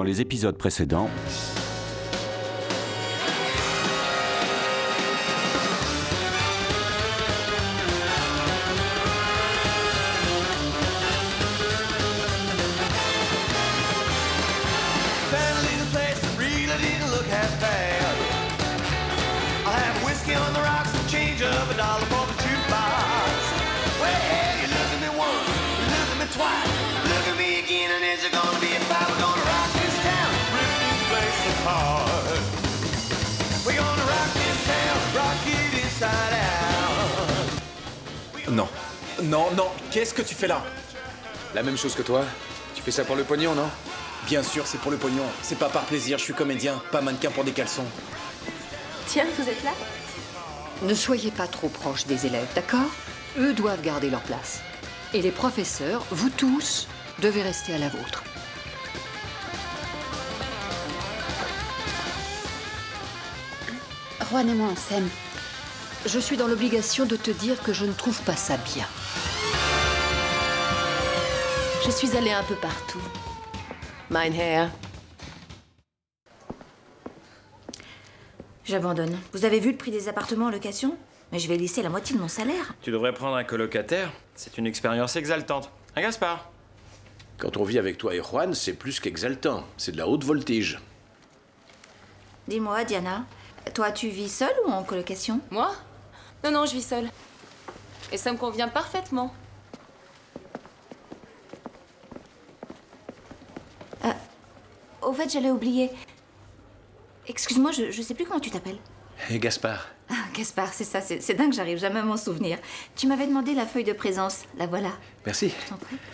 dans les épisodes précédents. Non. Non, non, qu'est-ce que tu fais là? La même chose que toi. Tu fais ça pour le pognon, non? Bien sûr, c'est pour le pognon. C'est pas par plaisir, je suis comédien, pas mannequin pour des caleçons. Tiens, vous êtes là? Ne soyez pas trop proches des élèves, d'accord? Eux doivent garder leur place. Et les professeurs, vous tous, devez rester à la vôtre. Juan et moi, on s'aime. Je suis dans l'obligation de te dire que je ne trouve pas ça bien. Je suis allée un peu partout. Mein Herr. J'abandonne. Vous avez vu le prix des appartements en location? Mais je vais laisser la moitié de mon salaire. Tu devrais prendre un colocataire. C'est une expérience exaltante. Hein, Gaspard? Quand on vit avec toi et Juan, c'est plus qu'exaltant. C'est de la haute voltige. Dis-moi, Diana, toi, tu vis seule ou en colocation? Moi? Non, non, je vis seule. Et ça me convient parfaitement. Au fait, j'allais oublier. Excuse-moi, je sais plus comment tu t'appelles. Et Gaspard. Ah, Gaspard, c'est ça, c'est dingue, j'arrive jamais à m'en souvenir. Tu m'avais demandé la feuille de présence, la voilà. Merci. Je t'en prie.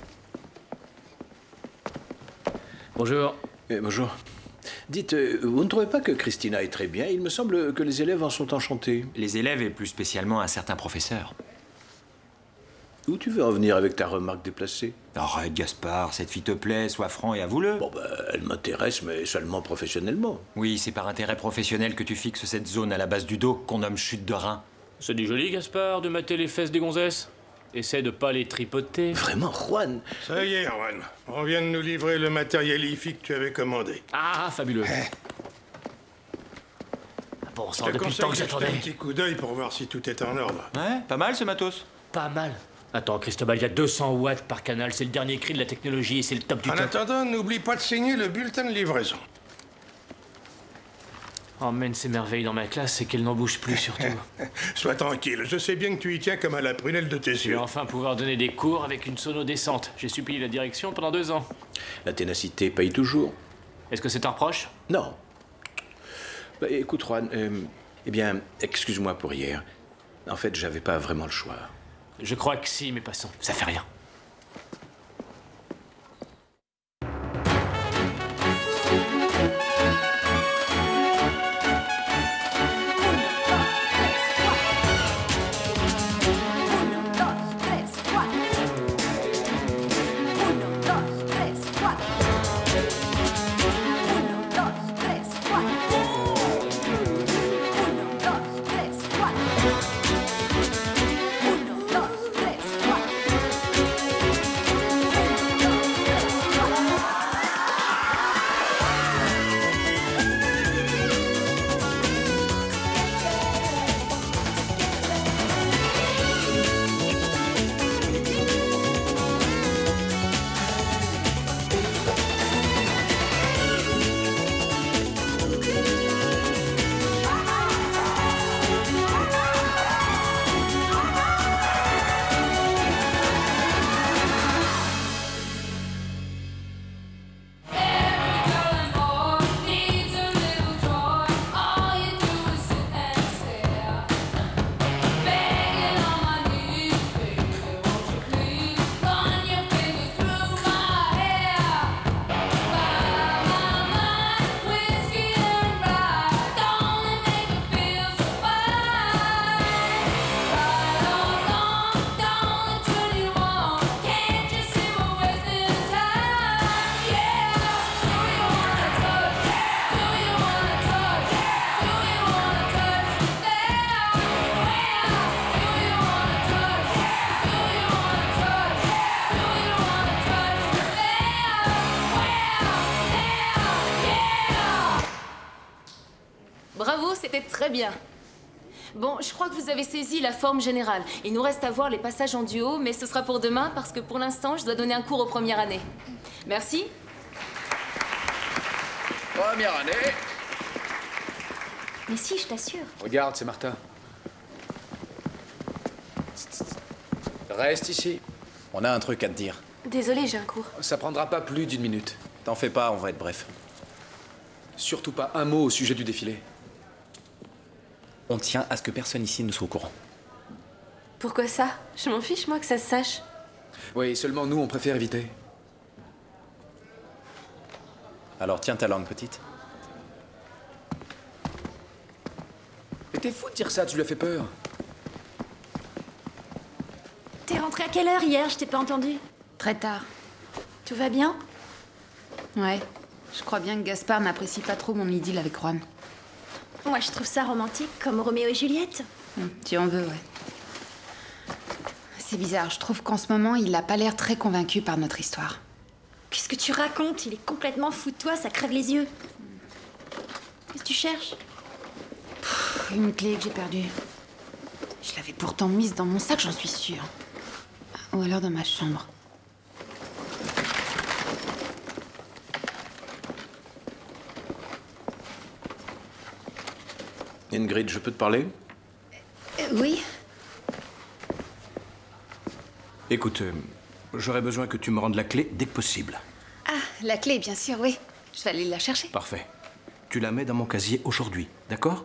Bonjour. Bonjour. Dites, vous ne trouvez pas que Christina est très bien? Il me semble que les élèves en sont enchantés. Les élèves et plus spécialement un certain professeur. Où tu veux en venir avec ta remarque déplacée? Arrête, Gaspard, cette fille te plaît, sois franc et avoue-le. Bon, elle m'intéresse, mais seulement professionnellement. Oui, c'est par intérêt professionnel que tu fixes cette zone à la base du dos qu'on nomme chute de rein. C'est du joli, Gaspard, de mater les fesses des gonzesses. Essaie de pas les tripoter. Vraiment, Juan? Ça y est, Juan. On vient de nous livrer le matériel IFI que tu avais commandé. Ah, fabuleux. Bon sang, depuis le temps que j'attendais. Un petit coup d'œil pour voir si tout est en ordre. Ouais, pas mal ce matos. Pas mal. Attends, Cristobal, il y a 200 watts par canal. C'est le dernier cri de la technologie et c'est le top du top. En attendant, n'oublie pas de signer le bulletin de livraison. Emmène ces merveilles dans ma classe et qu'elles n'en bougent plus, surtout. Sois tranquille, je sais bien que tu y tiens comme à la prunelle de tes Je vais yeux. enfin pouvoir donner des cours avec une sono décente. J'ai supplié la direction pendant 2 ans. La ténacité paye toujours. Est-ce que c'est un reproche? Non. Écoute, Juan, eh bien, excuse-moi pour hier. En fait, j'avais pas vraiment le choix. Je crois que si, mais passons. Ça fait rien. Très bien. Bon, je crois que vous avez saisi la forme générale. Il nous reste à voir les passages en duo, mais ce sera pour demain parce que pour l'instant, je dois donner un cours aux premières années. Merci. Première année. Mais si, je t'assure. Regarde, c'est Martha. Reste ici. On a un truc à te dire. Désolée, j'ai un cours. Ça prendra pas plus d'1 minute. T'en fais pas, on va être bref. Surtout pas un mot au sujet du défilé. On tient à ce que personne ici ne soit au courant. Pourquoi ça? Je m'en fiche, moi, que ça se sache. Oui, seulement nous, on préfère éviter. Alors tiens ta langue, petite. Mais t'es fou de dire ça, tu lui as fait peur. T'es rentré à quelle heure hier? Je t'ai pas entendu. Très tard. Tout va bien? Ouais. Je crois bien que Gaspard n'apprécie pas trop mon idylle avec Juan. Moi, je trouve ça romantique, comme Roméo et Juliette. Tu en veux, ouais. C'est bizarre, je trouve qu'en ce moment, il a pas l'air très convaincu par notre histoire. Qu'est-ce que tu racontes? Il est complètement fou de toi, ça crève les yeux. Qu'est-ce que tu cherches? Une clé que j'ai perdue. Je l'avais pourtant mise dans mon sac, j'en suis sûre. Ou alors dans ma chambre. Ingrid, je peux te parler? Oui. Écoute, j'aurais besoin que tu me rendes la clé dès que possible. Ah, la clé, bien sûr, oui. Je vais aller la chercher. Parfait. Tu la mets dans mon casier aujourd'hui, d'accord?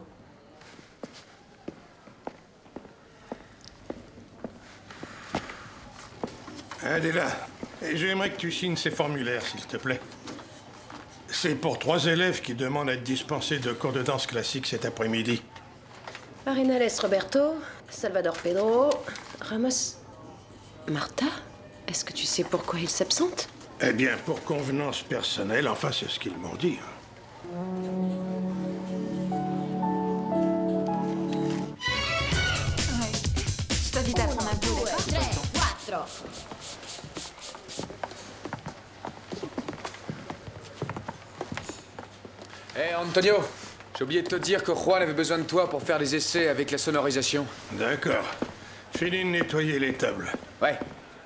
Adela, j'aimerais que tu signes ces formulaires, s'il te plaît. C'est pour 3 élèves qui demandent à être dispensés de cours de danse classique cet après-midi. Marinales Roberto, Salvador Pedro, Ramos... Martha? Est-ce que tu sais pourquoi ils s'absentent? Eh bien, pour convenance personnelle, enfin, c'est ce qu'ils m'ont dit. Je t'invite à prendre un peu, d'accord? Hé, Antonio, j'ai oublié de te dire que Juan avait besoin de toi pour faire des essais avec la sonorisation. D'accord. Finis de nettoyer les tables. Ouais.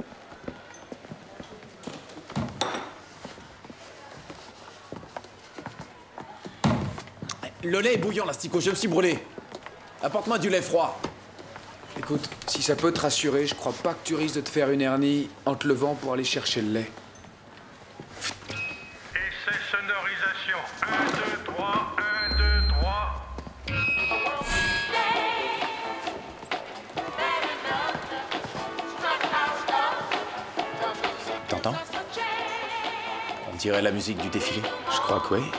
Le lait est bouillant, l'asticot, je me suis brûlé. Apporte-moi du lait froid. Écoute, si ça peut te rassurer, je crois pas que tu risques de te faire une hernie en te levant pour aller chercher le lait. Essai sonorisation. 1, 2, 3, 1, 2, 3. T'entends? On dirait la musique du défilé. Je crois que oui.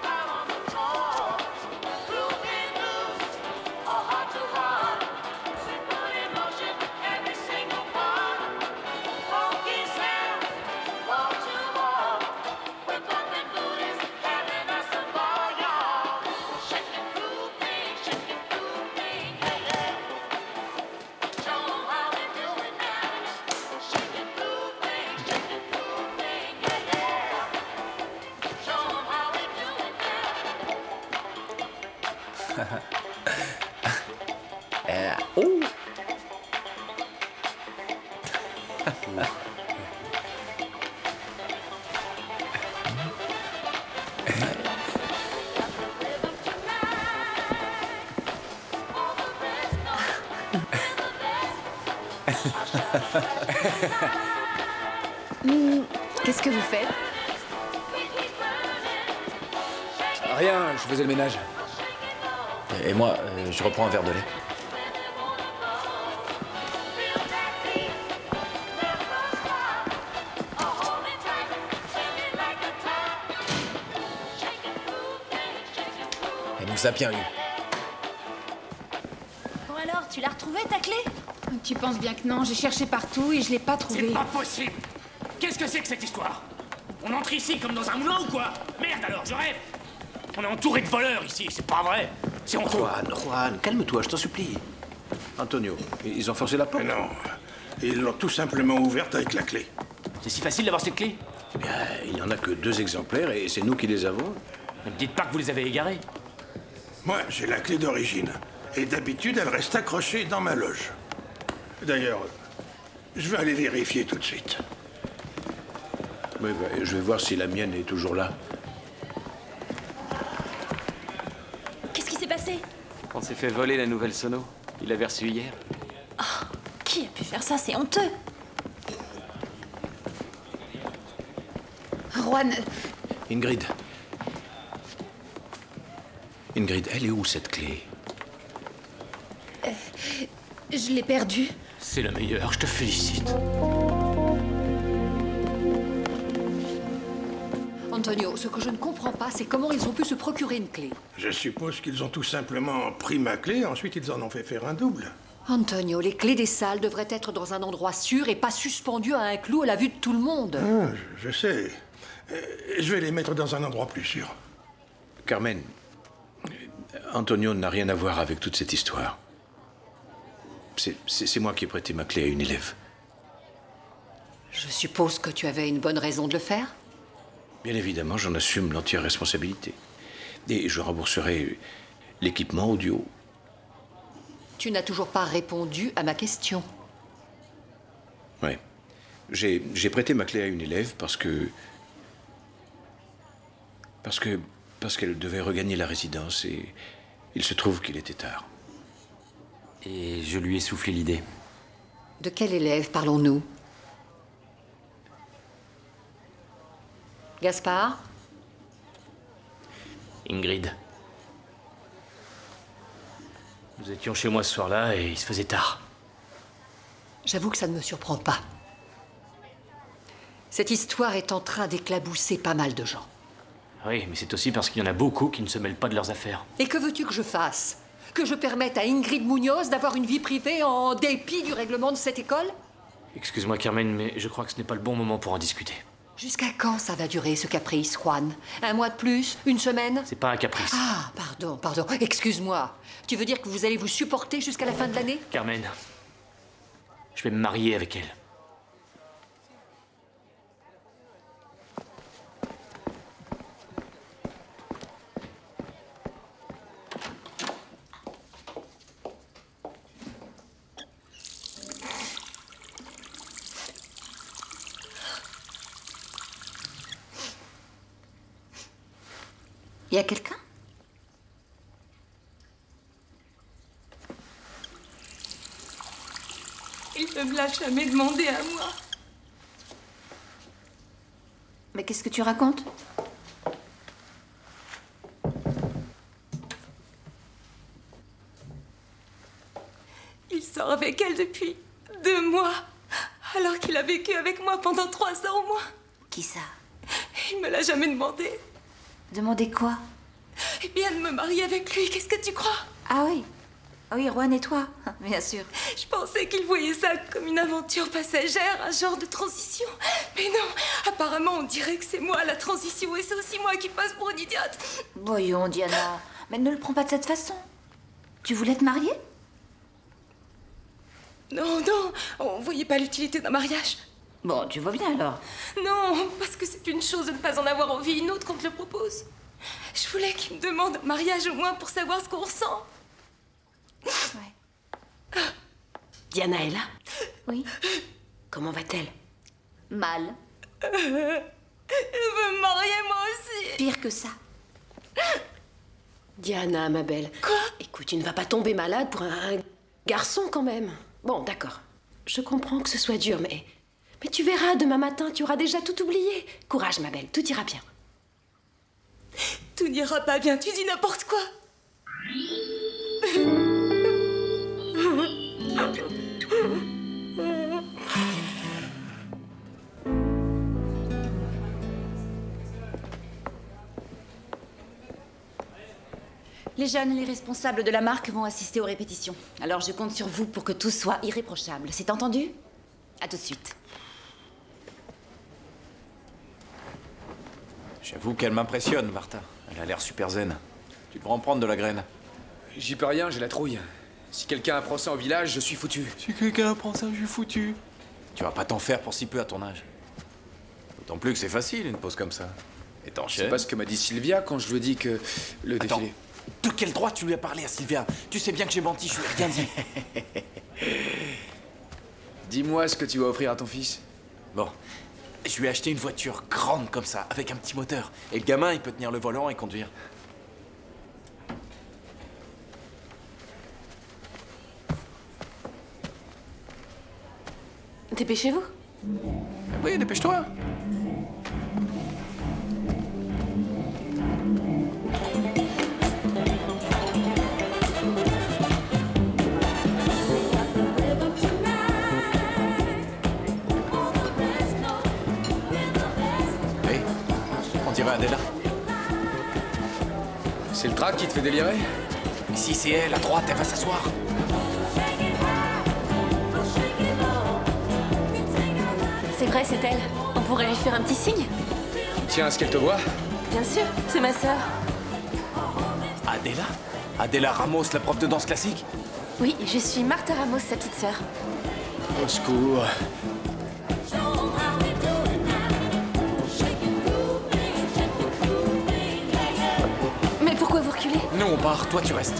Oh! Qu'est-ce que vous faites? Rien, je faisais le ménage. Et moi, je reprends un verre de lait. Elle nous a bien eu. Bon alors, tu l'as retrouvée, ta clé? Tu penses bien que non, j'ai cherché partout et je l'ai pas trouvée. C'est pas possible! Qu'est-ce que c'est que cette histoire? On entre ici comme dans un moulin ou quoi? Merde alors, je rêve! On est entouré de voleurs ici, c'est pas vrai! C'est honteux! Juan, calme-toi, je t'en supplie. Antonio, ils ont forcé la porte? Non, ils l'ont tout simplement ouverte avec la clé. C'est si facile d'avoir cette clé? Eh bien, il n'y en a que 2 exemplaires et c'est nous qui les avons. Ne me dites pas que vous les avez égarés. Moi, j'ai la clé d'origine. Et d'habitude, elle reste accrochée dans ma loge. D'ailleurs, je vais aller vérifier tout de suite. Oui, bah, je vais voir si la mienne est toujours là. Qu'est-ce qui s'est passé? On s'est fait voler la nouvelle sono. Il l'avait reçue hier. Oh, qui a pu faire ça? C'est honteux. Juan... Ingrid. Ingrid, elle est où, cette clé? Je l'ai perdue. C'est le meilleur, je te félicite. Antonio, ce que je ne comprends pas, c'est comment ils ont pu se procurer une clé. Je suppose qu'ils ont tout simplement pris ma clé, ensuite ils en ont fait faire un double. Antonio, les clés des salles devraient être dans un endroit sûr et pas suspendues à un clou à la vue de tout le monde. Ah, je sais. Je vais les mettre dans un endroit plus sûr. Carmen, Antonio n'a rien à voir avec toute cette histoire. C'est moi qui ai prêté ma clé à une élève. Je suppose que tu avais une bonne raison de le faire? Bien évidemment, j'en assume l'entière responsabilité. Et je rembourserai l'équipement audio. Tu n'as toujours pas répondu à ma question. Oui. J'ai prêté ma clé à une élève parce qu'elle devait regagner la résidence et il se trouve qu'il était tard. Et je lui ai soufflé l'idée. De quel élève parlons-nous? Gaspard? Ingrid. Nous étions chez moi ce soir-là et il se faisait tard. J'avoue que ça ne me surprend pas. Cette histoire est en train d'éclabousser pas mal de gens. Oui, mais c'est aussi parce qu'il y en a beaucoup qui ne se mêlent pas de leurs affaires. Et que veux-tu que je fasse? Que je permette à Ingrid Munoz d'avoir une vie privée en dépit du règlement de cette école? Excuse-moi, Carmen, mais je crois que ce n'est pas le bon moment pour en discuter. Jusqu'à quand ça va durer, ce caprice, Juan? Un mois de plus? Une semaine? C'est pas un caprice. Ah, pardon, excuse-moi. Tu veux dire que vous allez vous supporter jusqu'à la fin de l'année? Carmen, je vais me marier avec elle. Y a quelqu'un? Il ne me l'a jamais demandé à moi. Mais qu'est-ce que tu racontes? Il sort avec elle depuis 2 mois, alors qu'il a vécu avec moi pendant 3 ans au moins. Qui ça? Il me l'a jamais demandé. Demander quoi? Eh bien, de me marier avec lui, qu'est-ce que tu crois? Ah oui. Ah oui, Juan et toi, bien sûr. Je pensais qu'il voyait ça comme une aventure passagère, un genre de transition. Mais non, apparemment on dirait que c'est moi la transition et c'est aussi moi qui passe pour une idiote. Voyons, Diana, mais ne le prends pas de cette façon. Tu voulais te marier? Non, on voyait pas l'utilité d'un mariage. Bon, tu vois bien alors. Non, parce que c'est une chose de ne pas en avoir envie, une autre qu'on te le propose. Je voulais qu'il me demande un mariage au moins pour savoir ce qu'on ressent. Ouais. Diana est là? Oui. Comment va-t-elle? Mal. Elle veut me marier moi aussi. Pire que ça. Diana, ma belle. Quoi? Écoute, tu ne vas pas tomber malade pour un garçon quand même. Bon, d'accord. Je comprends que ce soit dur, mais tu verras, demain matin, tu auras déjà tout oublié. Courage, ma belle, tout ira bien. Tout n'ira pas bien, tu dis n'importe quoi. Les jeunes, les responsables de la marque vont assister aux répétitions. Alors je compte sur vous pour que tout soit irréprochable. C'est entendu? À tout de suite. J'avoue qu'elle m'impressionne, Martha. Elle a l'air super zen. Tu devrais en prendre de la graine. J'y peux rien, j'ai la trouille. Si quelqu'un apprend ça au village, je suis foutu. Si quelqu'un apprend ça, je suis foutu. Tu vas pas t'en faire pour si peu à ton âge. D'autant plus que c'est facile, une pause comme ça. Et C'est t'enchaînes. pas ce que m'a dit Sylvia quand je lui ai dit que le Attends, défilé... De quel droit tu lui as parlé à Sylvia? Tu sais bien que j'ai menti, je lui ai rien dit. Dis-moi ce que tu vas offrir à ton fils. Bon, je lui ai acheté une voiture grande comme ça, avec un petit moteur. Et le gamin, il peut tenir le volant et conduire. Dépêchez-vous. Oui, dépêche-toi. Hey, on dirait Adela. C'est le trac qui te fait délirer? Ici, c'est elle, à droite, elle va s'asseoir. C'est vrai, c'est elle. On pourrait lui faire un petit signe? Tiens, est-ce qu'elle te voit? Bien sûr, c'est ma sœur. Adela? Adela Ramos, la prof de danse classique? Oui, je suis Martha Ramos, sa petite sœur. Au secours. Mais pourquoi vous reculez? Nous, on part, toi, tu restes.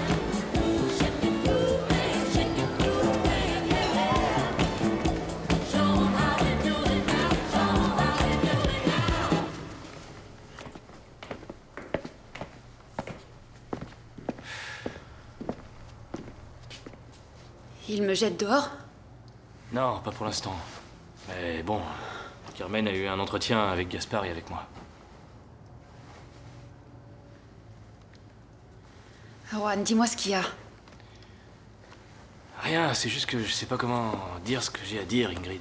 Il me jette dehors? Non, pas pour l'instant. Mais bon, Carmen a eu un entretien avec Gaspard et avec moi. Juan, dis-moi ce qu'il y a. Rien, c'est juste que je sais pas comment dire ce que j'ai à dire, Ingrid.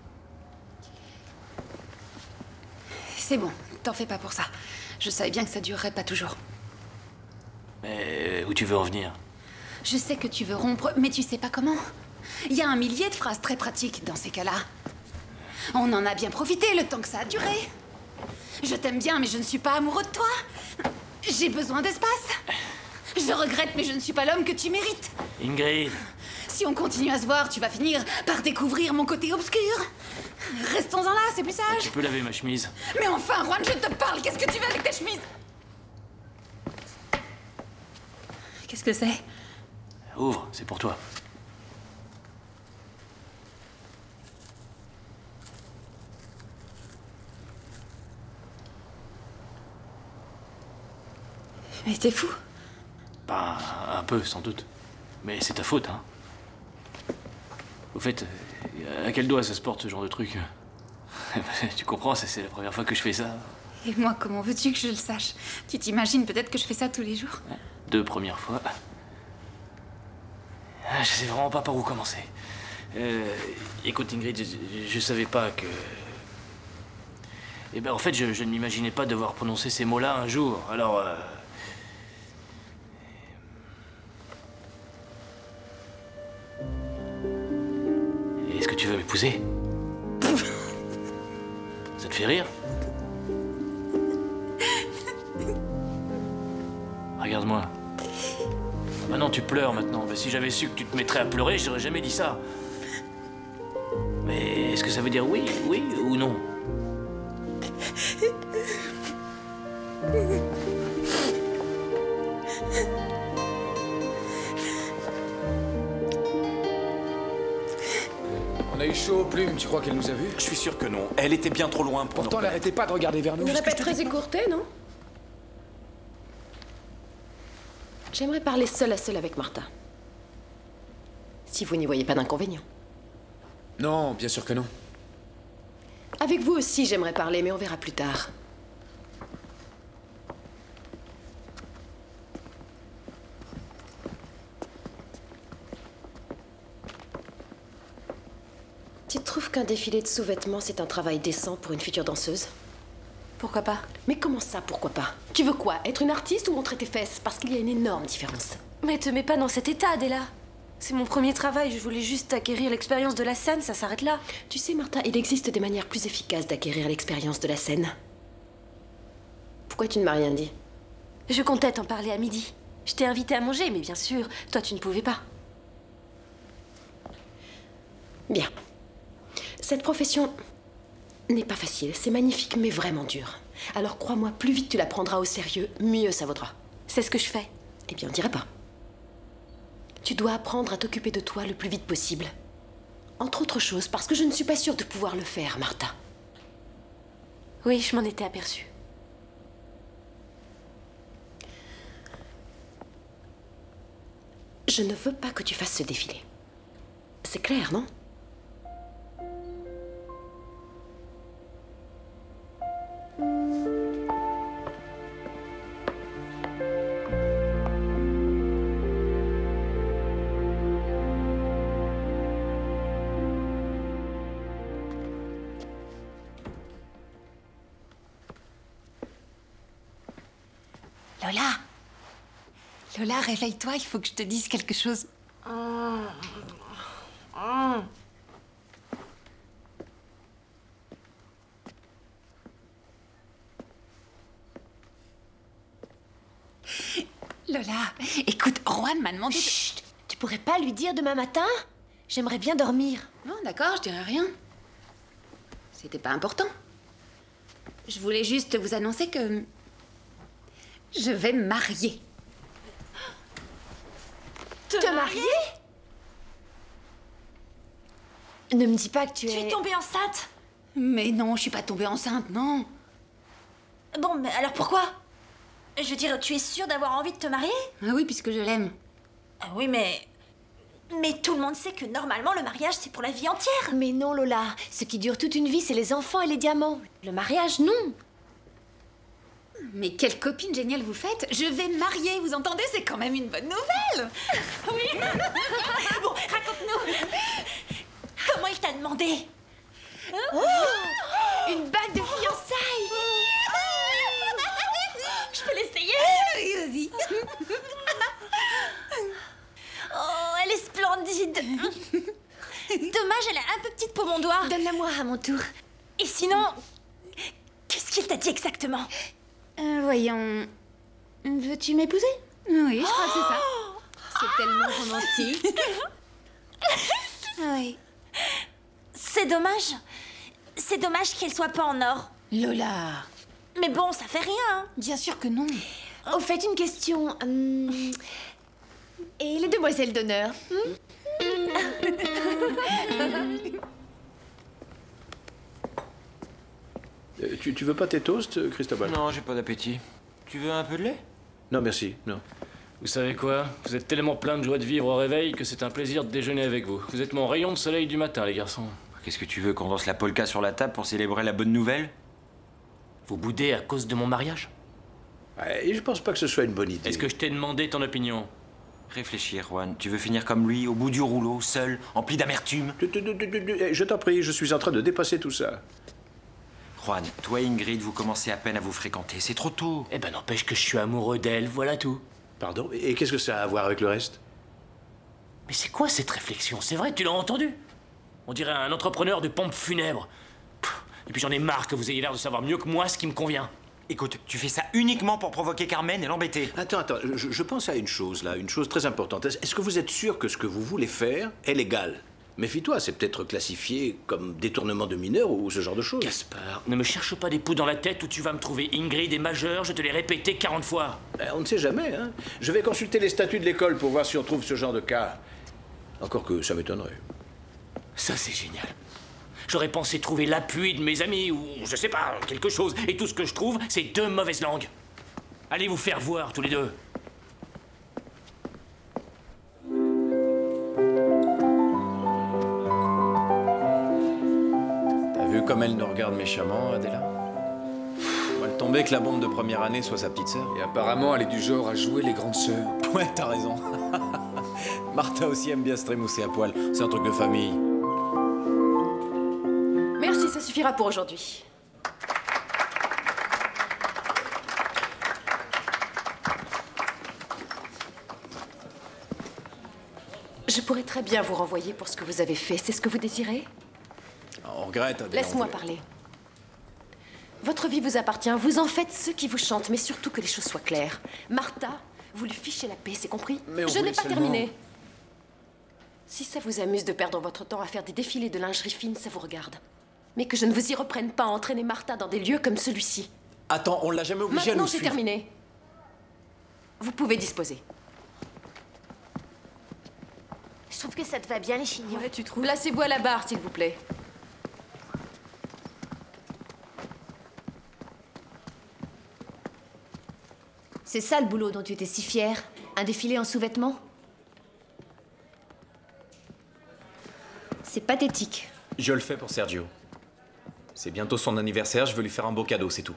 C'est bon, t'en fais pas pour ça. Je savais bien que ça durerait pas toujours. Mais où tu veux en venir? Je sais que tu veux rompre, mais tu sais pas comment. Il y a un millier de phrases très pratiques dans ces cas-là. On en a bien profité le temps que ça a duré. Je t'aime bien, mais je ne suis pas amoureux de toi. J'ai besoin d'espace. Je regrette, mais je ne suis pas l'homme que tu mérites. Ingrid. Si on continue à se voir, tu vas finir par découvrir mon côté obscur. Restons-en là, c'est plus sage. Tu peux laver ma chemise. Mais enfin, Juan, je te parle. Qu'est-ce que tu veux avec ta chemise? Qu'est-ce que c'est? Ouvre, c'est pour toi. Mais t'es fou. Bah, un peu, sans doute. Mais c'est ta faute, hein. Au fait, à quel doigt ça se porte, ce genre de truc? Tu comprends, c'est la première fois que je fais ça. Et moi, comment veux-tu que je le sache? Tu t'imagines peut-être que je fais ça tous les jours? 2 premières fois. Je sais vraiment pas par où commencer. Écoute, Ingrid, je savais pas que... Eh ben, en fait, je ne m'imaginais pas devoir prononcer ces mots-là un jour. Alors... Est-ce que tu veux m'épouser? Ça te fait rire? Regarde-moi. Maintenant, tu pleures maintenant. Mais si j'avais su que tu te mettrais à pleurer, j'aurais jamais dit ça. Mais est-ce que ça veut dire oui ou non? On a eu chaud aux plumes, tu crois qu'elle nous a vus? Je suis sûr que non. Elle était bien trop loin pour Pourtant, elle n'arrêtait pas de regarder vers nous. Il n'aurait pas très écourté, non? J'aimerais parler seul à seul avec Martha. Si vous n'y voyez pas d'inconvénient. Non, bien sûr que non. Avec vous aussi, j'aimerais parler, mais on verra plus tard. Tu trouves qu'un défilé de sous-vêtements, c'est un travail décent pour une future danseuse? Pourquoi pas? Mais comment ça, pourquoi pas? Tu veux quoi? Être une artiste ou montrer tes fesses? Parce qu'il y a une énorme différence. Mais te mets pas dans cet état, Adela. C'est mon premier travail, je voulais juste acquérir l'expérience de la scène, ça s'arrête là. Tu sais, Martha, il existe des manières plus efficaces d'acquérir l'expérience de la scène. Pourquoi tu ne m'as rien dit? Je comptais t'en parler à midi. Je t'ai invité à manger, mais bien sûr, toi tu ne pouvais pas. Bien. Cette profession n'est pas facile. C'est magnifique, mais vraiment dur. Alors crois-moi, plus vite tu la prendras au sérieux, mieux ça vaudra. C'est ce que je fais. Eh bien, on dirait pas. Tu dois apprendre à t'occuper de toi le plus vite possible. Entre autres choses, parce que je ne suis pas sûre de pouvoir le faire, Martha. Oui, je m'en étais aperçue. Je ne veux pas que tu fasses ce défilé. C'est clair, non? Lola! Lola, réveille-toi, il faut que je te dise quelque chose. Lola, écoute, Juan m'a demandé... Chut! Tu pourrais pas lui dire demain matin? J'aimerais bien dormir. Non, d'accord, je dirai rien. C'était pas important. Je voulais juste vous annoncer que... je vais me marier. Te marier? Ne me dis pas que tu es... Tu es tombée enceinte? Mais non, je suis pas tombée enceinte, non. Bon, mais alors pourquoi? Je veux dire, tu es sûre d'avoir envie de te marier? Ah oui, puisque je l'aime. Ah oui, mais tout le monde sait que normalement, le mariage, c'est pour la vie entière. Mais non, Lola. Ce qui dure toute une vie, c'est les enfants et les diamants. Le mariage, non. Mais quelle copine géniale vous faites! Je vais me marier, vous entendez? C'est quand même une bonne nouvelle! Oui. Bon, raconte-nous. Comment il t'a demandé? Oh, une bague de fiançailles! Je peux l'essayer? Oui, vas-y. Oh, elle est splendide. Dommage, elle est un peu petite pour mon doigt. Donne-la-moi à mon tour. Et sinon, qu'est-ce qu'il t'a dit exactement? Voyons... Veux-tu m'épouser? Oui, je crois que c'est ça. C'est tellement romantique. Oui. C'est dommage. C'est dommage qu'elle soit pas en or. Lola! Mais bon, ça fait rien. Hein. Bien sûr que non. Au fait, une question. Et les demoiselles d'honneur? Tu veux pas tes toasts, Cristobal? Non, j'ai pas d'appétit. Tu veux un peu de lait? Non, merci, non. Vous savez quoi? Vous êtes tellement plein de joie de vivre au réveil que c'est un plaisir de déjeuner avec vous. Vous êtes mon rayon de soleil du matin, les garçons. Qu'est-ce que tu veux, qu'on danse la polka sur la table pour célébrer la bonne nouvelle? Vous boudez à cause de mon mariage? Et je pense pas que ce soit une bonne idée. Est-ce que je t'ai demandé ton opinion? Réfléchis, Juan. Tu veux finir comme lui, au bout du rouleau, seul, empli d'amertume? Je t'en prie, je suis en train de dépasser tout ça. Juan, toi et Ingrid, vous commencez à peine à vous fréquenter. C'est trop tôt. Eh ben n'empêche que je suis amoureux d'elle, voilà tout. Pardon? Et qu'est-ce que ça a à voir avec le reste? Mais c'est quoi cette réflexion? C'est vrai, tu l'as entendu? On dirait un entrepreneur de pompes funèbres. Et puis j'en ai marre que vous ayez l'air de savoir mieux que moi ce qui me convient. Écoute, tu fais ça uniquement pour provoquer Carmen et l'embêter. Attends, je pense à une chose, là, une chose très importante. Est-ce que vous êtes sûr que ce que vous voulez faire est légal? Méfie-toi, c'est peut-être classifié comme détournement de mineurs ou ce genre de choses. Gaspard, ne me cherche pas des poux dans la tête où tu vas me trouver. Ingrid est majeure, je te l'ai répété 40 fois. On ne sait jamais, hein. Je vais consulter les statuts de l'école pour voir si on trouve ce genre de cas. Encore que ça m'étonnerait. Ça, c'est génial. J'aurais pensé trouver l'appui de mes amis ou, je sais pas, quelque chose. Et tout ce que je trouve, c'est 2 mauvaises langues. Allez vous faire voir, tous les deux. T'as vu comme elle nous regarde méchamment, Adela? Mal tombé que la bombe de première année soit sa petite sœur. Et apparemment, elle est du genre à jouer les grandes sœurs. Ouais, t'as raison. Martha aussi aime bien se trémousser à poil. C'est un truc de famille. Merci, ça suffira pour aujourd'hui. Je pourrais très bien vous renvoyer pour ce que vous avez fait. C'est ce que vous désirez? On regrette, Adela. Laisse-moi parler. Votre vie vous appartient. Vous en faites ceux qui vous chantent, mais surtout que les choses soient claires. Martha, vous lui fichez la paix, c'est compris? Mais on je n'ai voulait pas seulement... terminé. Si ça vous amuse de perdre votre temps à faire des défilés de lingerie fine, ça vous regarde. Mais que je ne vous y reprenne pas à entraîner Martha dans des lieux comme celui-ci. Attends, on l'a jamais obligé à Maintenant, nous c'est suivre. terminé. vous pouvez disposer. Je trouve que ça te va bien, les chignons. Ouais, tu trouves? Placez-vous à la barre, s'il vous plaît. C'est ça le boulot dont tu étais si fière? Un défilé en sous-vêtements? C'est pathétique. Je le fais pour Sergio. C'est bientôt son anniversaire, je veux lui faire un beau cadeau, c'est tout.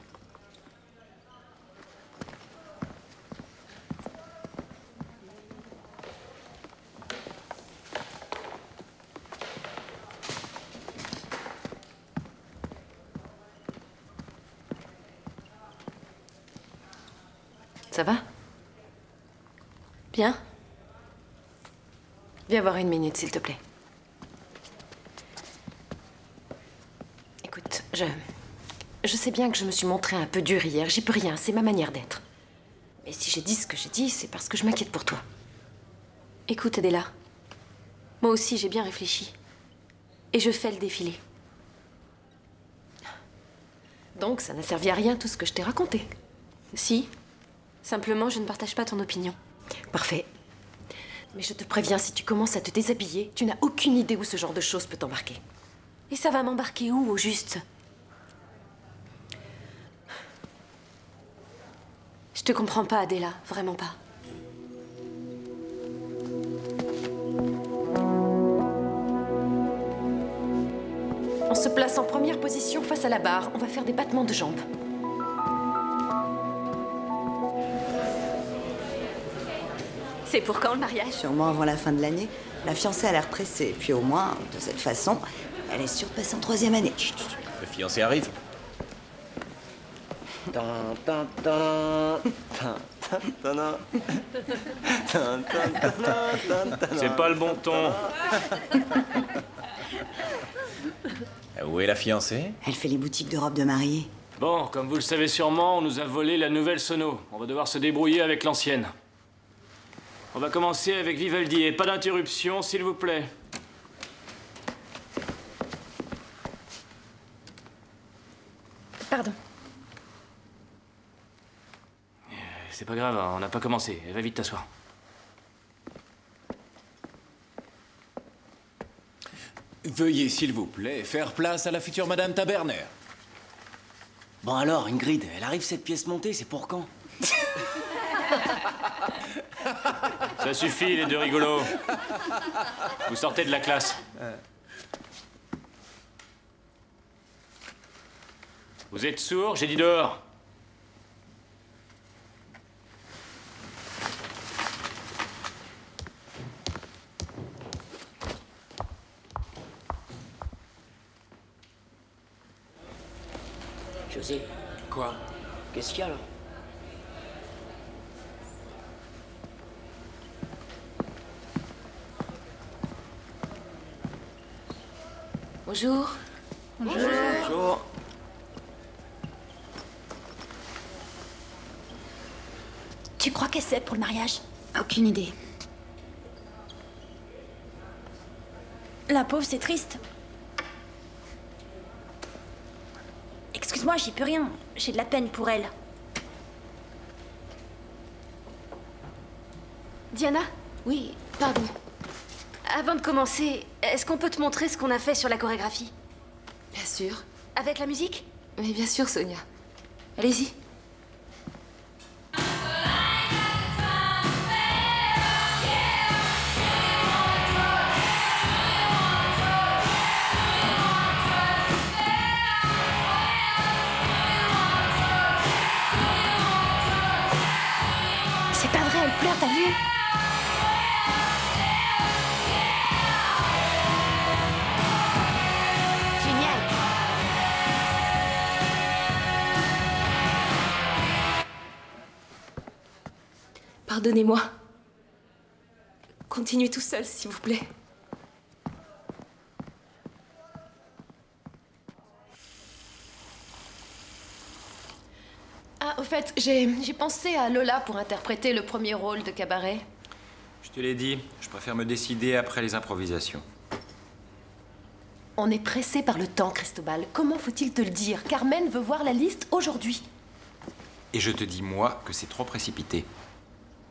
Ça va? Bien? Viens voir une minute, s'il te plaît. Écoute, je sais bien que je me suis montrée un peu dure hier. J'y peux rien, c'est ma manière d'être. Mais si j'ai dit ce que j'ai dit, c'est parce que je m'inquiète pour toi. Écoute, Adela. Moi aussi, j'ai bien réfléchi. Et je fais le défilé. Donc, ça n'a servi à rien tout ce que je t'ai raconté. Si. Simplement, je ne partage pas ton opinion. Parfait. Mais je te préviens, si tu commences à te déshabiller, tu n'as aucune idée où ce genre de choses peut t'embarquer. Et ça va m'embarquer où, au juste? Je te comprends pas, Adela. Vraiment pas. On se place en première position face à la barre. On va faire des battements de jambes. C'est pour quand le mariage? Sûrement avant la fin de l'année. La fiancée a l'air pressée. Puis au moins, de cette façon, elle est sûre de passer en 3e année. Chut, chut. Le fiancé arrive. C'est pas le bon ton. Où est la fiancée? Elle fait les boutiques de robes de mariée. Bon, comme vous le savez sûrement, on nous a volé la nouvelle sono. On va devoir se débrouiller avec l'ancienne. On va commencer avec Vivaldi et pas d'interruption, s'il vous plaît. Pardon. C'est pas grave, on n'a pas commencé. Va vite t'asseoir. Veuillez, s'il vous plaît, faire place à la future Madame Taberner. Bon alors, Ingrid, elle arrive cette pièce montée, c'est pour quand? Ça suffit, les deux rigolos. Vous sortez de la classe. Vous êtes sourds? J'ai dit dehors. José. Quoi? Qu'est-ce qu'il y a là? Bonjour. Bonjour. Tu crois qu'elle sait pour le mariage? Aucune idée. La pauvre, c'est triste. Excuse-moi, j'y peux rien. J'ai de la peine pour elle. Diana? Oui. Pardon. Avant de commencer, est-ce qu'on peut te montrer ce qu'on a fait sur la chorégraphie? Bien sûr. Avec la musique? Mais bien sûr, Sonia. Allez-y. C'est pas vrai, elle pleure, t'as vu? Génial. Pardonnez-moi. Continuez tout seul, s'il vous plaît. Ah, au fait, j'ai pensé à Lola pour interpréter le premier rôle de cabaret. Je te l'ai dit, je préfère me décider après les improvisations. On est pressé par le temps, Cristobal. Comment faut-il te le dire? Carmen veut voir la liste aujourd'hui. Et je te dis, moi, que c'est trop précipité.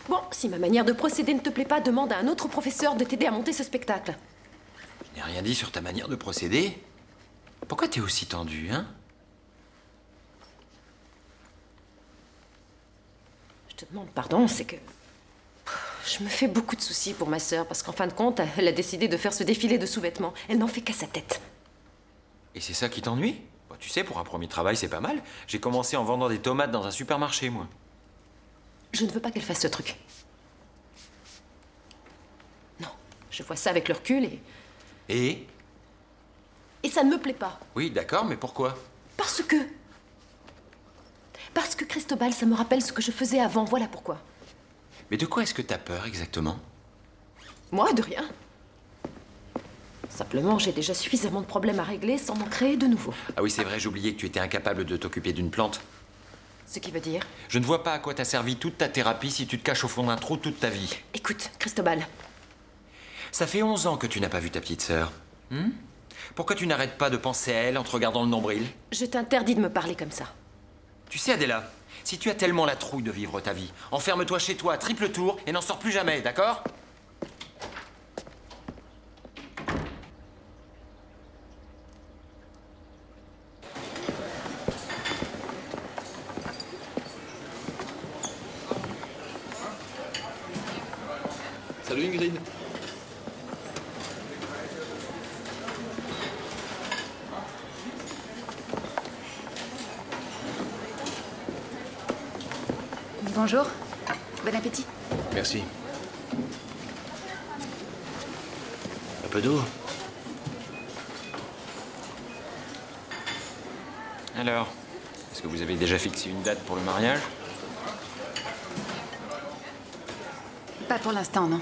Bon, si ma manière de procéder ne te plaît pas, demande à un autre professeur de t'aider à monter ce spectacle. Je n'ai rien dit sur ta manière de procéder. Pourquoi t'es aussi tendu, hein? Je te demande pardon, c'est que... Je me fais beaucoup de soucis pour ma sœur, parce qu'en fin de compte, elle a décidé de faire ce défilé de sous-vêtements. Elle n'en fait qu'à sa tête. Et c'est ça qui t'ennuie? Bah, tu sais, pour un premier travail, c'est pas mal. J'ai commencé en vendant des tomates dans un supermarché, moi. Je ne veux pas qu'elle fasse ce truc. Non, je vois ça avec le recul Et ça ne me plaît pas. Oui, d'accord, mais pourquoi? Parce que Cristobal, ça me rappelle ce que je faisais avant, voilà pourquoi. Mais de quoi est-ce que t'as peur, exactement? Moi, de rien. Simplement, j'ai déjà suffisamment de problèmes à régler sans m'en créer de nouveaux. Ah oui, c'est vrai, j'oubliais que tu étais incapable de t'occuper d'une plante. Ce qui veut dire? Je ne vois pas à quoi t'a servi toute ta thérapie si tu te caches au fond d'un trou toute ta vie. Écoute, Cristobal. Ça fait 11 ans que tu n'as pas vu ta petite sœur. Pourquoi tu n'arrêtes pas de penser à elle en te regardant le nombril? Je t'interdis de me parler comme ça. Tu sais, Adela, si tu as tellement la trouille de vivre ta vie, enferme-toi chez toi à triple tour et n'en sors plus jamais, d'accord? Salut Ingrid. Bonjour. Bon appétit. Merci. Un peu d'eau. Alors, est-ce que vous avez déjà fixé une date pour le mariage? Pas pour l'instant, non.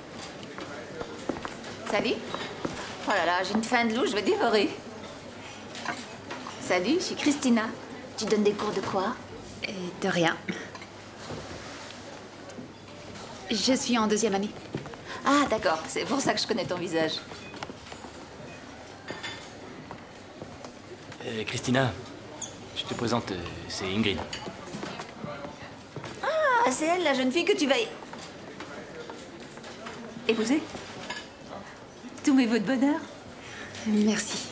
Salut. Oh là là, j'ai une faim de loup, je vais dévorer. Salut, je suis Christina. Tu donnes des cours de quoi? De rien. Je suis en 2e année. Ah, d'accord, c'est pour ça que je connais ton visage. Christina, je te présente, c'est Ingrid. Ah, c'est elle, la jeune fille que tu vas épouser? Tous mes vœux de bonheur. Merci.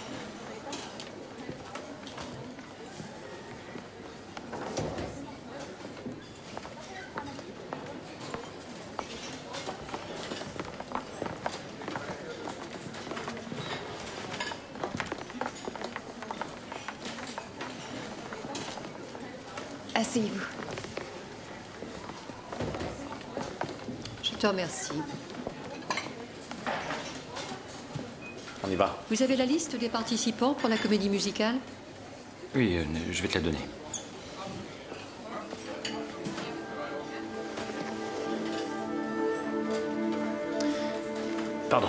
Asseyez-vous. Je te remercie. On y va. Vous avez la liste des participants pour la comédie musicale? Oui, je vais te la donner. Pardon.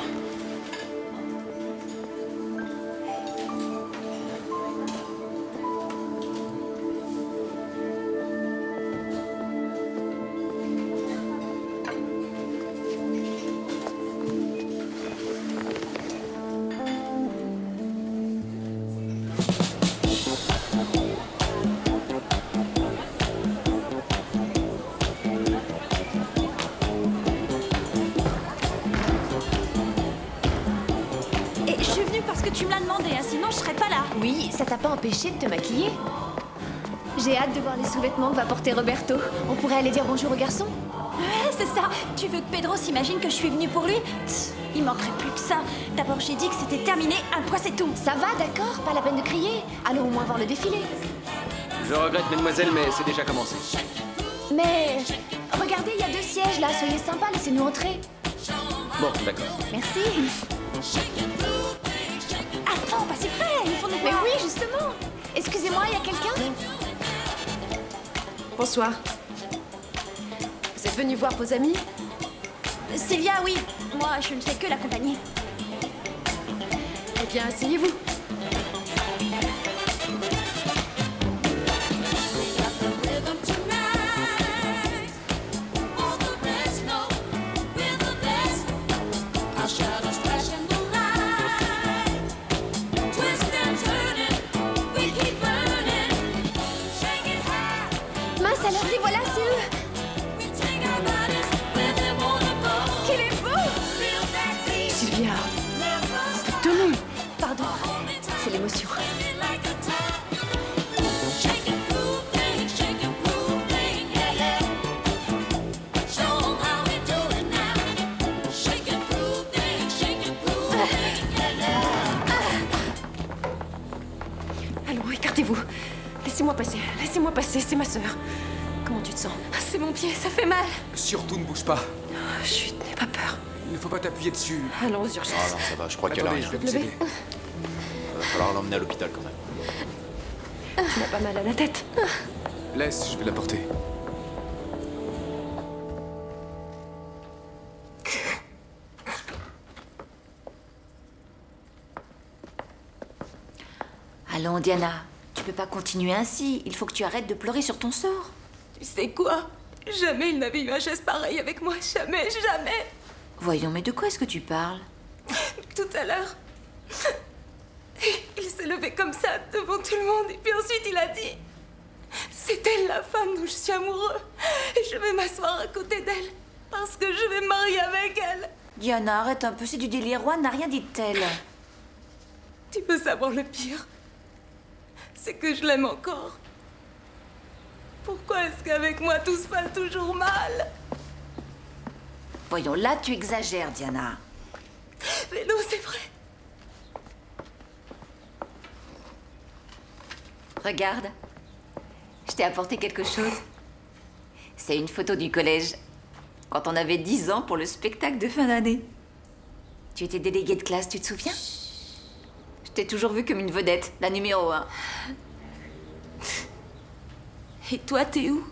Ça t'a pas empêché de te maquiller? J'ai hâte de voir les sous-vêtements que va porter Roberto. On pourrait aller dire bonjour aux garçons? Ouais, c'est ça. Tu veux que Pedro s'imagine que je suis venue pour lui? Il manquerait plus que ça. D'abord, j'ai dit que c'était terminé. Un point, c'est tout. Ça va, d'accord? Pas la peine de crier. Allons au moins voir le défilé. Je regrette, mademoiselle, mais c'est déjà commencé. Mais... regardez, il y a 2 sièges là. Soyez sympa, laissez-nous entrer. Bon, d'accord. Merci. Attends, pas si près. Il faut nous voir. Mais oui, justement. Excusez-moi, il y a quelqu'un? Bonsoir. Vous êtes venu voir vos amis? Sylvia, oui. Moi, je ne fais que l'accompagner. Eh bien, asseyez-vous. Mince alors, les voilà, c'est eux. l'émotion. Allons, écartez-vous. Laissez-moi passer, c'est ma sœur. Comment tu te sens? C'est mon pied, ça fait mal. Surtout ne bouge pas. Chut, n'aie pas peur. Il ne faut pas t'appuyer dessus. Allons aux urgences. Ah non, ça va, je crois qu'elle a Attendez, rien. je vais vous aider. Il va falloir l'emmener à l'hôpital quand même. Tu n'as pas mal à la tête? Laisse, je vais la porter. Allons, Diana, tu peux pas continuer ainsi. Il faut que tu arrêtes de pleurer sur ton sort. Tu sais quoi? Jamais il n'avait eu un geste pareil avec moi. Jamais, jamais. Voyons, mais de quoi est-ce que tu parles? Tout à l'heure, il s'est levé comme ça devant tout le monde et puis ensuite il a dit « C'est elle la femme dont je suis amoureux et je vais m'asseoir à côté d'elle parce que je vais me marier avec elle. » Diana, arrête un peu, c'est du délire. Juan n'a rien dit de tel. Tu veux savoir le pire? C'est que je l'aime encore. Pourquoi est-ce qu'avec moi tout se passe toujours mal? Voyons, là tu exagères, Diana. Mais non, c'est vrai. Regarde, je t'ai apporté quelque chose. C'est une photo du collège, quand on avait 10 ans pour le spectacle de fin d'année. Tu étais déléguée de classe, tu te souviens? Je t'ai toujours vue comme une vedette, la numéro 1. Et toi, t'es où?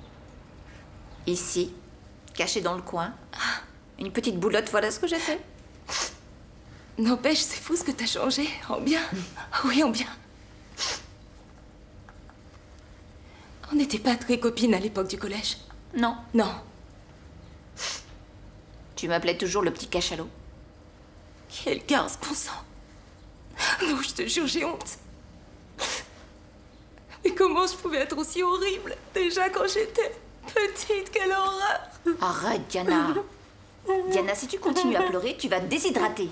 Ici, cachée dans le coin. Une petite boulotte, voilà ce que j'ai fait. N'empêche, c'est fou ce que t'as changé. En bien. Oui, en bien. On n'était pas très copines à l'époque du collège. Non. Non. Tu m'appelais toujours le petit cachalot. Quel garce qu'on sent. Non, je te jure, j'ai honte. Mais comment je pouvais être aussi horrible? Déjà quand j'étais petite, quelle horreur! Arrête, Diana. Diana, si tu continues à pleurer, tu vas te déshydrater.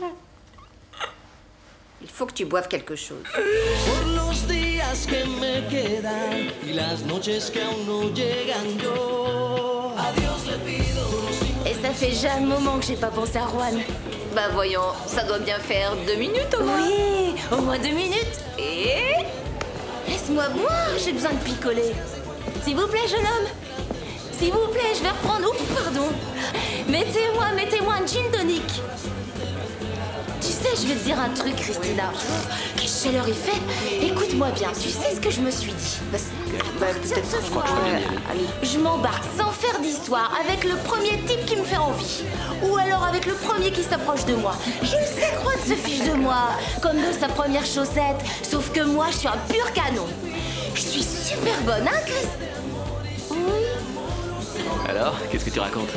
Il faut que tu boives quelque chose. Por los días que me quedan y las noches que aún no llegan yo. A Dios le pido. Et ça fait déjà un moment que j'ai pas pensé à Juan. Bah voyons, ça doit bien faire 2 minutes au moins. Oui, au moins 2 minutes. Et laisse-moi boire, j'ai besoin de picoler. S'il vous plaît, jeune homme. S'il vous plaît, je vais reprendre. Oups, pardon. Mettez-moi un gin tonic. Tu sais, je vais te dire un truc, Christina. Quelle chaleur il fait. Écoute-moi bien, tu sais ce que je me suis dit? À partir de ce soir, je m'embarque sans faire d'histoire avec le premier type qui me fait envie. Ou alors avec le premier qui s'approche de moi. Je sais quoi de se fiche de moi, comme de sa première chaussette. Sauf que moi, je suis un pur canon. Je suis super bonne, hein, Chris? Oui. Alors, qu'est-ce que tu racontes?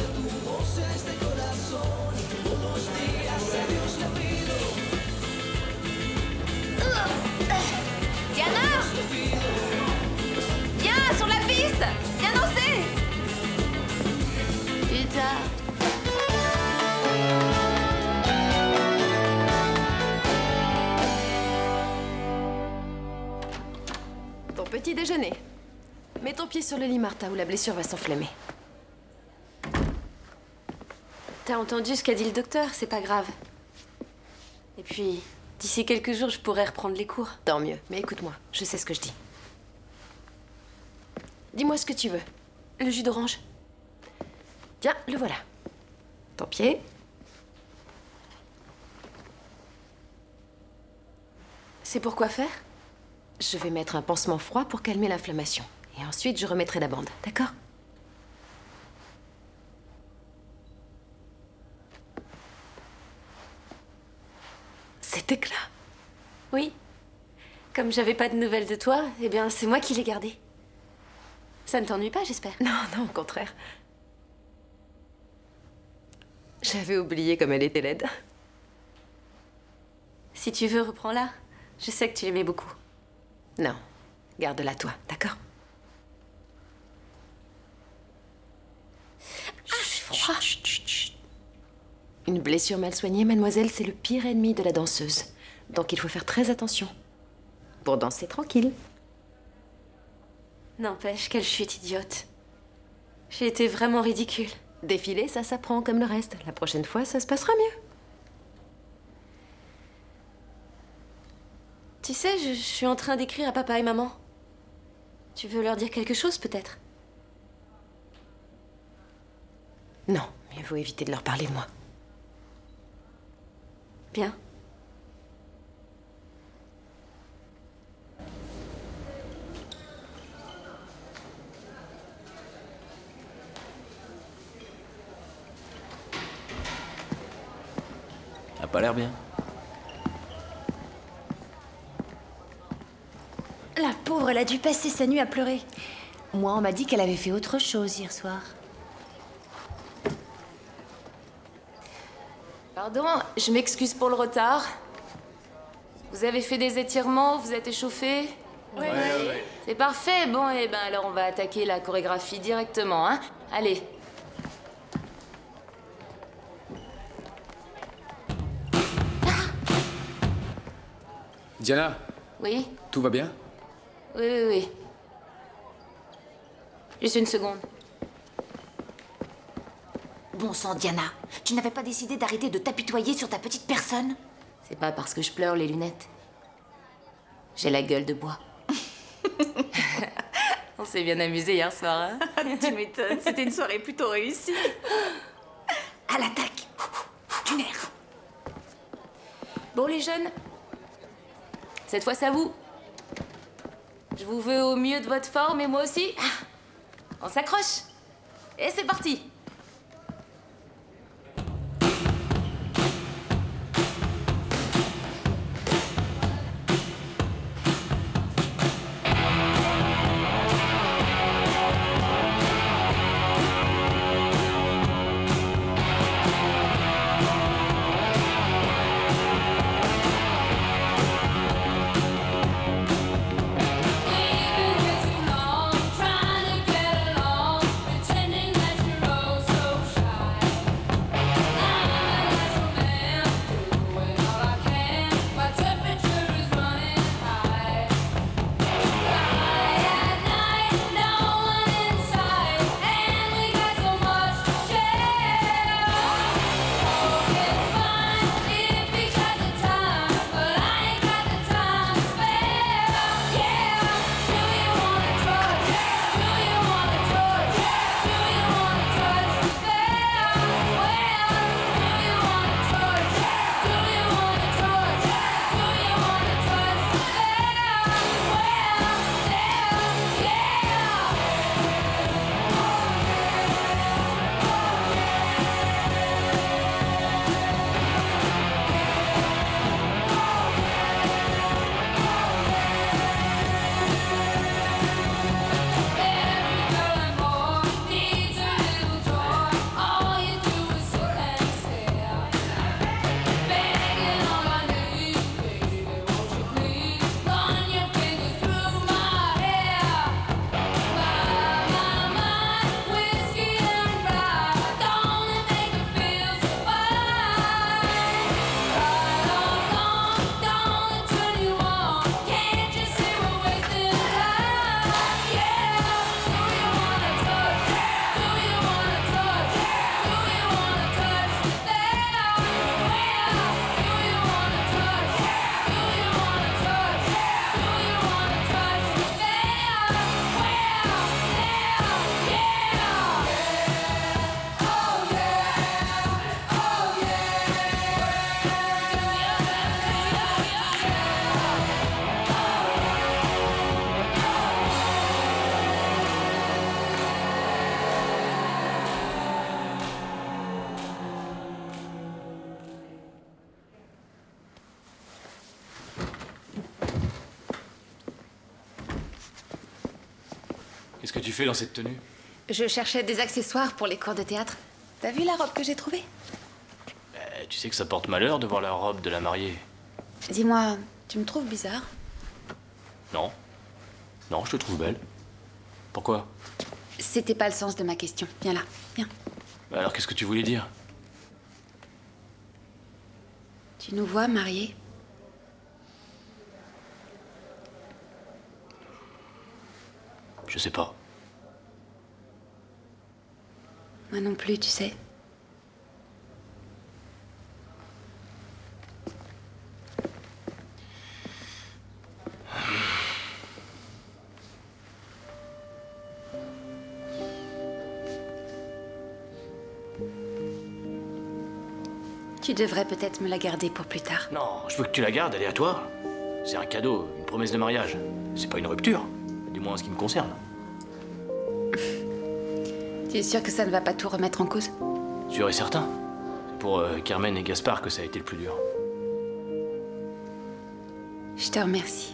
Diana! Viens, sur la piste! Viens danser! Putain! Ton petit déjeuner. Mets ton pied sur le lit, Martha, ou la blessure va s'enflammer. T'as entendu ce qu'a dit le docteur, c'est pas grave. Et puis, d'ici quelques jours, je pourrais reprendre les cours. Tant mieux, mais écoute-moi, je sais ce que je dis. Dis-moi ce que tu veux. Le jus d'orange. Tiens, le voilà. Ton pied. C'est pour quoi faire? Je vais mettre un pansement froid pour calmer l'inflammation. Et ensuite, je remettrai la bande, d'accord? Cet éclat? Oui. Comme j'avais pas de nouvelles de toi, eh bien, c'est moi qui l'ai gardé. Ça ne t'ennuie pas, j'espère? Non, non, au contraire. J'avais oublié comme elle était laide. Si tu veux, reprends-la. Je sais que tu l'aimais beaucoup. Non, garde-la toi, d'accord? Ah, c'est froid. Une blessure mal soignée, mademoiselle, c'est le pire ennemi de la danseuse. Donc il faut faire très attention. pour danser tranquille. N'empêche, quelle chute idiote. J'ai été vraiment ridicule. Défiler, ça s'apprend comme le reste. La prochaine fois, ça se passera mieux. Tu sais, je suis en train d'écrire à papa et maman. Tu veux leur dire quelque chose, peut-être? Non, mieux vaut éviter de leur parler de moi. Bien. A pas l'air bien. La pauvre, elle a dû passer sa nuit à pleurer. Moi, on m'a dit qu'elle avait fait autre chose hier soir. Pardon, je m'excuse pour le retard. Vous avez fait des étirements, vous êtes échauffé? Ouais. C'est parfait. Bon, et ben alors on va attaquer la chorégraphie directement, hein. Allez. Diana, Oui? tout va bien? Oui. Juste une seconde. Bon sang, Diana, tu n'avais pas décidé d'arrêter de t'apitoyer sur ta petite personne? C'est pas parce que je pleure les lunettes. J'ai la gueule de bois. On s'est bien amusé hier soir, hein? Tu m'étonnes, c'était une soirée plutôt réussie. À l'attaque. Du nerf. Bon, les jeunes, cette fois, c'est à vous. Je vous veux au mieux de votre forme et moi aussi. On s'accroche. Et c'est parti. Qu'est-ce que tu fais dans cette tenue? Je cherchais des accessoires pour les cours de théâtre. T'as vu la robe que j'ai trouvée? Tu sais que ça porte malheur de voir la robe de la mariée. Dis-moi, tu me trouves bizarre? Non. Non, je te trouve belle. Pourquoi? C'était pas le sens de ma question. Viens là, viens. Alors qu'est-ce que tu voulais dire? Tu nous vois mariés? Je sais pas. Moi non plus, tu sais. Tu devrais peut-être me la garder pour plus tard. Non, je veux que tu la gardes, elle est à toi. C'est un cadeau, une promesse de mariage. C'est pas une rupture, du moins en ce qui me concerne. Tu es sûr que ça ne va pas tout remettre en cause? Sûr et certain. C'est pour Carmen et Gaspard que ça a été le plus dur. Je te remercie.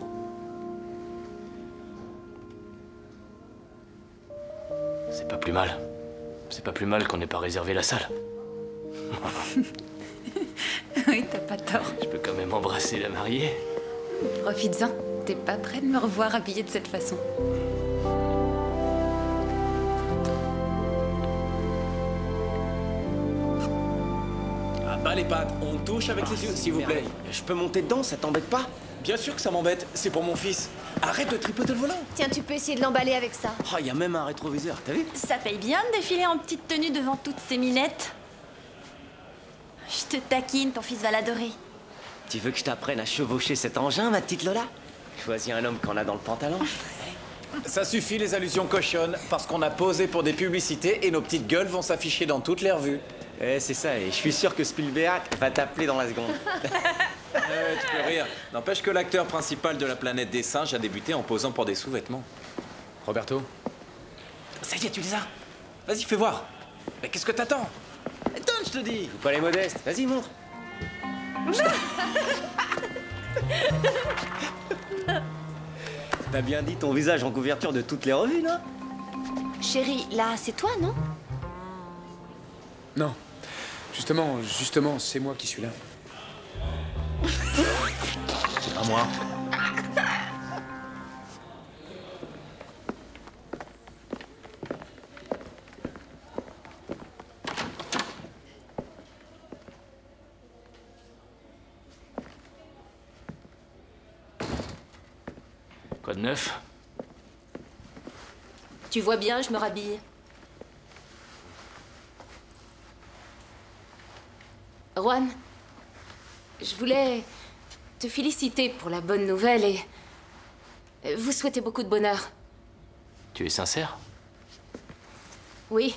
C'est pas plus mal. C'est pas plus mal qu'on n'ait pas réservé la salle. Oui, t'as pas tort. Je peux quand même embrasser la mariée. Profites-en. T'es pas prêt de me revoir habillée de cette façon. Ah bah les pattes, on touche avec les yeux, s'il vous plaît. Je peux monter dedans, ça t'embête pas? Bien sûr que ça m'embête, c'est pour mon fils. Arrête de tripoter le volant. Tiens, tu peux essayer de l'emballer avec ça. Oh, y a même un rétroviseur, t'as vu? Ça paye bien de défiler en petite tenue devant toutes ces minettes. Je te taquine, ton fils va l'adorer. Tu veux que je t'apprenne à chevaucher cet engin, ma petite Lola? Choisis un homme qu'on a dans le pantalon. Ça suffit les allusions cochonnes, parce qu'on a posé pour des publicités et nos petites gueules vont s'afficher dans toutes les revues. Eh, c'est ça, et je suis sûr que Spielberg va t'appeler dans la seconde. Tu peux rire. N'empêche que l'acteur principal de La planète des singes a débuté en posant pour des sous-vêtements. Roberto? Ça y est, tu les as. Vas-y, fais voir. Mais qu'est-ce que t'attends? Donne, je te dis. Faut pas les modestes. Vas-y, montre. T'as bien dit ton visage en couverture de toutes les revues, là? Chérie, là, c'est toi, non? Non. Justement, c'est moi qui suis là. C'est pas moi. Quoi de neuf? Tu vois bien, je me rhabille. Juan, je voulais te féliciter pour la bonne nouvelle et vous souhaiter beaucoup de bonheur. Tu es sincère? Oui.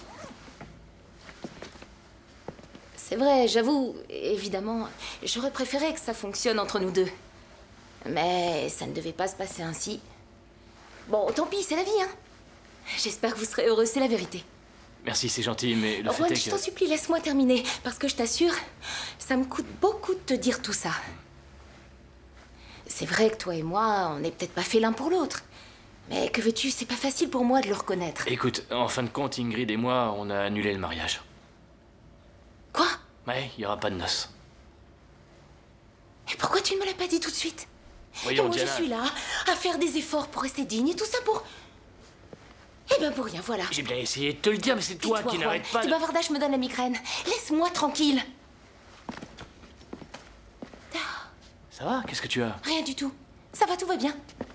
C'est vrai, j'avoue, évidemment, j'aurais préféré que ça fonctionne entre nous deux. Mais ça ne devait pas se passer ainsi. Bon, tant pis, c'est la vie, hein. J'espère que vous serez heureux, c'est la vérité. Merci, c'est gentil, mais le fait Juan, est je que... t'en supplie, laisse-moi terminer. Parce que je t'assure, ça me coûte beaucoup de te dire tout ça. C'est vrai que toi et moi, on n'est peut-être pas fait l'un pour l'autre. Mais que veux-tu, c'est pas facile pour moi de le reconnaître. Écoute, en fin de compte, Ingrid et moi, on a annulé le mariage. Quoi? Ouais, il y aura pas de noces. Et pourquoi tu ne me l'as pas dit tout de suite? Voyons, Donc Diana... je suis là, à faire des efforts pour rester digne et tout ça pour... Eh ben pour rien, voilà. J'ai bien essayé de te le dire, mais c'est toi qui n'arrête pas Tes de... bavardages me donnent la migraine. Laisse-moi tranquille. Ça va? Qu'est-ce que tu as? Rien du tout. Ça va, tout va bien.